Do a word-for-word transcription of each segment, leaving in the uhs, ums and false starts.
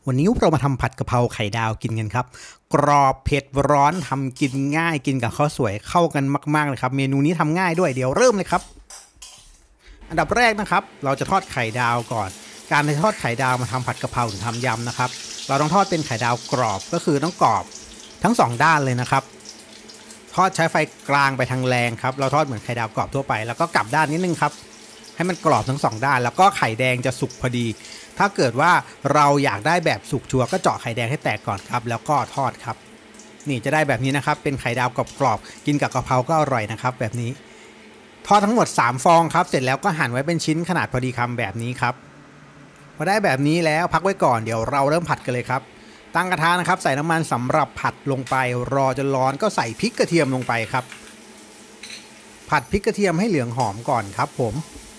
วันนี้เรามาทำผัดกะเพราไข่ดาวกินกันครับกรอบเผ็ดร้อนทำกินง่ายกินกับข้าวสวยเข้ากันมากๆเลยครับเมนูนี้ทำง่ายด้วยเดี๋ยวเริ่มเลยครับอันดับแรกนะครับเราจะทอดไข่ดาวก่อนการจะทอดไข่ดาวมาทำผัดกะเพราหรือทำยำนะครับเราต้องทอดเป็นไข่ดาวกรอบก็คือต้องกรอบทั้งสองด้านเลยนะครับทอดใช้ไฟกลางไปทางแรงครับเราทอดเหมือนไข่ดาวกรอบทั่วไปแล้วก็กลับด้านนิดนึงครับให้มันกรอบทั้งสองด้านแล้วก็ไข่แดงจะสุกพอดีถ้าเกิดว่าเราอยากได้แบบสุกชัวร์ก็เจาะไข่แดงให้แตกก่อนครับแล้วก็ทอดครับนี่จะได้แบบนี้นะครับเป็นไข่ดาวกรอบๆกินกับกะเพราก็อร่อยนะครับแบบนี้ทอดทั้งหมดสามฟองครับเสร็จแล้วก็หั่นไว้เป็นชิ้นขนาดพอดีคำแบบนี้ครับพอได้แบบนี้แล้วพักไว้ก่อนเดี๋ยวเราเริ่มผัดกันเลยครับตั้งกระทะนะครับใส่น้ำมันสำหรับผัดลงไปรอจนร้อนก็ใส่พริกกระเทียมลงไปครับผัดพริกกระเทียมให้เหลืองหอมก่อนครับผม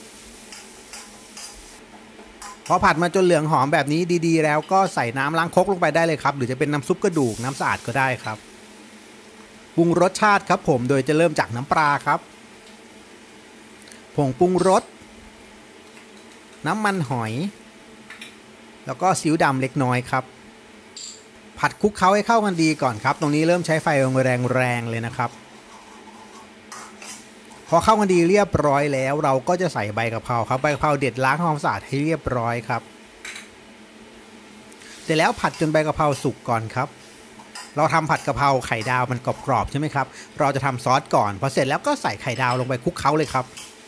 พอผัดมาจนเหลืองหอมแบบนี้ดีๆแล้วก็ใส่น้ำล้างครกลงไปได้เลยครับหรือจะเป็นน้ำซุปกระดูกน้ำสะอาดก็ได้ครับปรุงรสชาติครับผมโดยจะเริ่มจากน้ำปลาครับผงปรุงรสน้ำมันหอยแล้วก็ซีอิ๊วดำเล็กน้อยครับผัดคลุกเคล้าให้เข้ากันดีก่อนครับตรงนี้เริ่มใช้ไฟแรงๆเลยนะครับพอเข้ากันดีเรียบร้อยแล้วเราก็จะใส่ใบกะเพราครับใบกะเพราเด็ดล้างทำความสะอาดให้เรียบร้อยครับเสร็จแล้วผัดจนใบกะเพราสุกก่อนครับเราทำผัดกะเพราไข่ดาวมันกรอบๆใช่ไหมครับเราจะทำซอสก่อนพอเสร็จแล้วก็ใส่ไข่ดาวลงไปคลุกเคล้าเลยครับ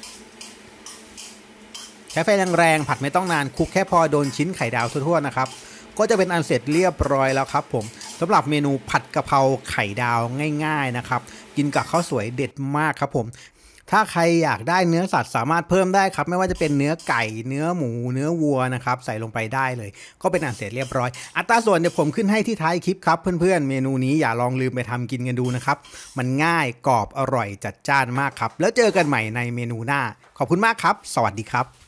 ใช้ไฟแรงๆผัดไม่ต้องนานคลุกแค่พอโดนชิ้นไข่ดาวทั่วๆนะครับก็จะเป็นอันเสร็จเรียบร้อยแล้วครับผมสำหรับเมนูผัดกะเพราไข่ดาวง่ายๆนะครับกินกับข้าวสวยเด็ดมากครับผมถ้าใครอยากได้เนื้อสัตว์สามารถเพิ่มได้ครับไม่ว่าจะเป็นเนื้อไก่เนื้อหมูเนื้อวัวนะครับใส่ลงไปได้เลยก็เป็นอันเสร็จเรียบร้อยอัตราส่วนเดี๋ยวผมขึ้นให้ที่ท้ายคลิปครับเพื่อนๆเมนูนี้อย่าลองลืมไปทำกินกันดูนะครับมันง่ายกรอบอร่อยจัดจ้านมากครับแล้วเจอกันใหม่ในเมนูหน้าขอบคุณมากครับสวัสดีครับ